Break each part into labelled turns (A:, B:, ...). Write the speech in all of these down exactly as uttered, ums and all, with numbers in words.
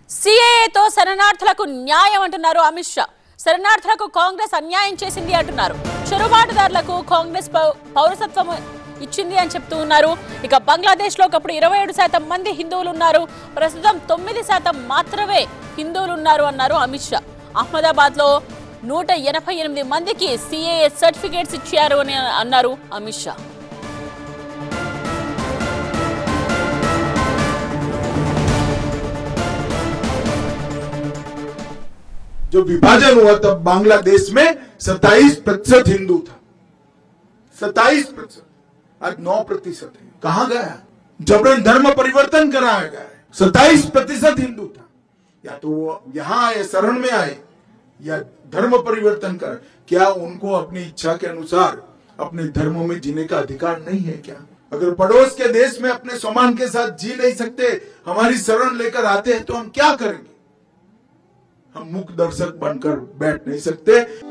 A: సిఏఏతో శరణార్థులకు న్యాయం అంటున్నారు అమిత్ షా. శరణార్థులకు కాంగ్రెస్ అన్యాయం చేసింది అంటున్నారు. చొరబాటుదారులకు కాంగ్రెస్ పౌరసత్వం ఇచ్చింది అని చెప్తూ ఉన్నారు. ఇక బంగ్లాదేశ్ లో ఒకప్పుడు ఇరవై ఏడు శాతం మంది హిందువులు ఉన్నారు, ప్రస్తుతం తొమ్మిది శాతం మాత్రమే హిందువులు ఉన్నారు అన్నారు అమిత్ షా. అహ్మదాబాద్ లో నూట ఎనభై ఎనిమిది మందికి సిఏఏ సర్టిఫికేట్స్ ఇచ్చారు అని అన్నారు అమిత్ షా.
B: जो विभाजन हुआ तब बांग्लादेश में सत्ताईस प्रतिशत हिंदू था, सत्ताईस प्रतिशत आज नौ प्रतिशत है. कहां गया? जबरन धर्म परिवर्तन कराया गया है. सत्ताईस प्रतिशत हिंदू था, या तो वो यहां आए, शरण में आए, या धर्म परिवर्तन कर. क्या उनको अपनी इच्छा के अनुसार अपने धर्मों में जीने का अधिकार नहीं है क्या? अगर पड़ोस के देश में अपने सम्मान के साथ जी नहीं सकते, हमारी शरण लेकर आते हैं, तो हम क्या करेंगे? हम मुख दर्शक बनकर बैठ नहीं सकते.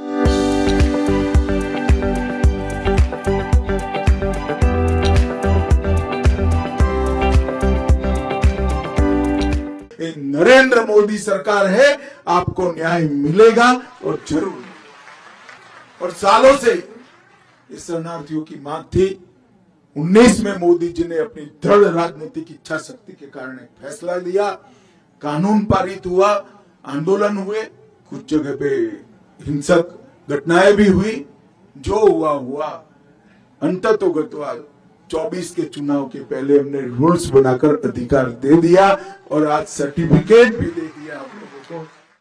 B: नरेंद्र मोदी सरकार है, आपको न्याय मिलेगा और जरूर. और सालों से इस शरणार्थियों की मांग थी. उन्नीस में मोदी जी ने अपनी दृढ़ राजनीतिक इच्छा शक्ति के कारण एक फैसला लिया, कानून पारित हुआ, आंदोलन हुए, कुछ जगह पे हिंसक घटनाएं भी हुई. जो हुआ हुआ, अंततोगत्वा चौबीस के चुनाव के पहले हमने रूल्स बनाकर अधिकार दे दिया और आज सर्टिफिकेट भी दे दिया आप लोगों को.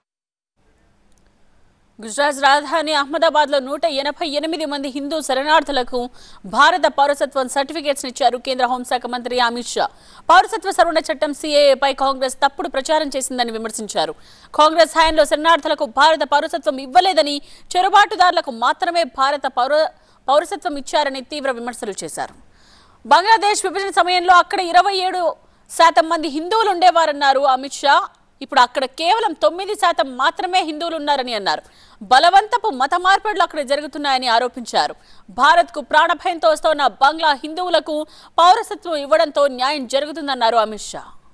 A: గుజరాత్ రాజధాని అహ్మదాబాద్ లో నూట ఎనభై ఎనిమిది మంది హిందూ శరణార్థులకు భారత పౌరసత్వం సర్టిఫికేట్స్ ఇచ్చారు కేంద్ర హోంశాఖ మంత్రి అమిత్ షా. పౌరసత్వ సవరణ చట్టం సిఏఏపై కాంగ్రెస్ తప్పుడు ప్రచారం చేసిందని విమర్శించారు. కాంగ్రెస్ హయాంలో శరణార్థులకు భారత పౌరసత్వం ఇవ్వలేదని, చొరబాటుదారులకు మాత్రమే భారత పౌర పౌరసత్వం ఇచ్చారని తీవ్ర విమర్శలు చేశారు. బంగ్లాదేశ్ విభజన సమయంలో అక్కడ ఇరవై ఏడు శాతం మంది హిందువులు ఉండేవారన్నారు అమిత్ షా. ఇప్పుడు అక్కడ కేవలం తొమ్మిది శాతం మాత్రమే హిందువులు ఉన్నారని అన్నారు. బలవంతపు మత మార్పిడులు అక్కడ జరుగుతున్నాయని ఆరోపించారు. భారత్ కు ప్రాణభయంతో వస్తున్న బంగ్లా హిందువులకు పౌరసత్వం ఇవ్వడంతో న్యాయం జరుగుతుందన్నారు అమిత్ షా.